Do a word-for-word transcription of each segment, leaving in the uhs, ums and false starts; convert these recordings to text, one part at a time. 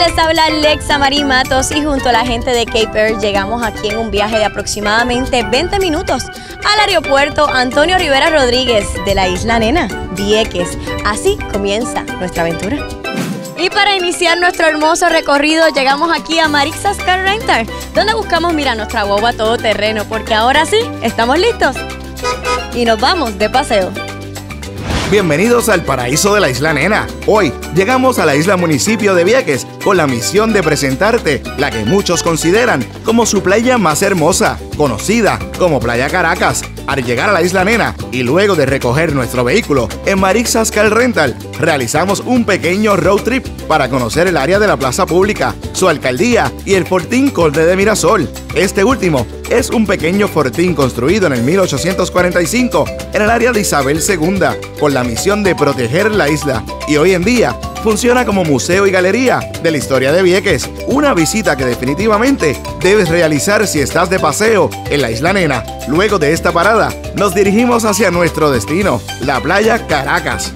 les habla Lexa Marí Matos y junto a la gente de Cape Air llegamos aquí en un viaje de aproximadamente veinte minutos al aeropuerto Antonio Rivera Rodríguez de la Isla Nena, Vieques. Así comienza nuestra aventura. Y para iniciar nuestro hermoso recorrido llegamos aquí a Marixas Car Rental, donde buscamos, mira, nuestra guagua todoterreno, porque ahora sí, estamos listos y nos vamos de paseo. Bienvenidos al paraíso de la Isla Nena. Hoy llegamos a la isla municipio de Vieques con la misión de presentarte la que muchos consideran como su playa más hermosa, conocida como Playa Caracas. Al llegar a la Isla Nena y luego de recoger nuestro vehículo en Marixas Car Rental, realizamos un pequeño road trip para conocer el área de la plaza pública, su alcaldía y el Fortín Conde de Mirasol. Este último es un pequeño fortín construido en el mil ochocientos cuarenta y cinco en el área de Isabel segunda, con la misión de proteger la isla, y hoy en día funciona como museo y galería de la historia de Vieques, una visita que definitivamente debes realizar si estás de paseo en la Isla Nena. Luego de esta parada, nos dirigimos hacia nuestro destino, la Playa Caracas.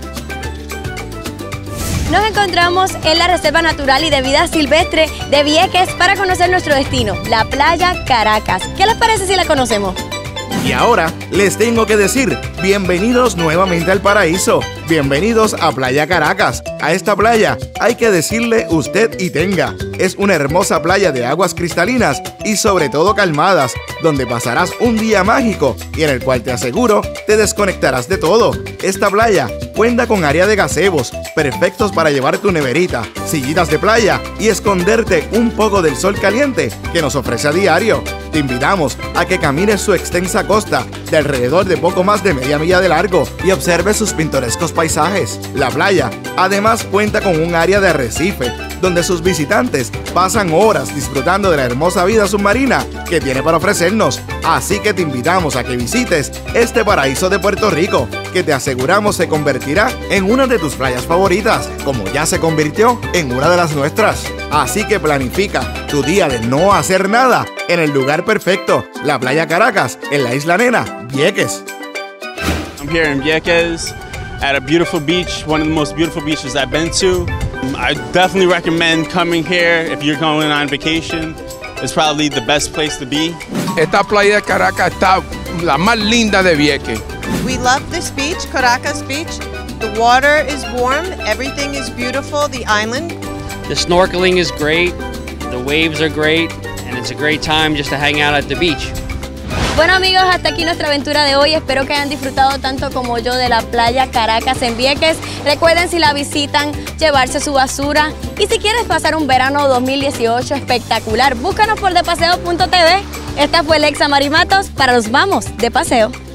Nos encontramos en la Reserva Natural y de Vida Silvestre de Vieques para conocer nuestro destino, la Playa Caracas. ¿Qué les parece si la conocemos? Y ahora les tengo que decir, bienvenidos nuevamente al paraíso, bienvenidos a Playa Caracas. A esta playa hay que decirle usted y tenga. Es una hermosa playa de aguas cristalinas y sobre todo calmadas, donde pasarás un día mágico y en el cual te aseguro te desconectarás de todo. Esta playa cuenta con área de gazebos, perfectos para llevar tu neverita, sillitas de playa y esconderte un poco del sol caliente que nos ofrece a diario. Te invitamos a que camines su extensa costa de alrededor de poco más de media milla de largo y observes sus pintorescos paisajes. La playa además cuenta con un área de arrecife donde sus visitantes pasan horas disfrutando de la hermosa vida submarina que tiene para ofrecernos. Así que te invitamos a que visites este paraíso de Puerto Rico, que te aseguramos se convertirá en una de tus playas favoritas, como ya se convirtió en una de las nuestras. Así que planifica tu día de no hacer nada en el lugar perfecto, la Playa Caracas, en la Isla Nena, Vieques. I'm here in Vieques at a beautiful beach, one of the most beautiful beaches I've been to. I definitely recommend coming here if you're going on vacation. It's probably the best place to be. Esta playa de Caracas está la más linda de Vieques. We love this beach, Caracas Beach. The water is warm, everything is beautiful, the island. The snorkeling is great, the waves are great, and it's a great time just to hang out at the beach. Bueno amigos, hasta aquí nuestra aventura de hoy. Espero que hayan disfrutado tanto como yo de la Playa Caracas en Vieques. Recuerden, si la visitan, llevarse su basura. Y si quieres pasar un verano dos mil dieciocho espectacular, búscanos por de paseo punto t v. Esta fue Lexa Marí Matos para Los Vamos de Paseo.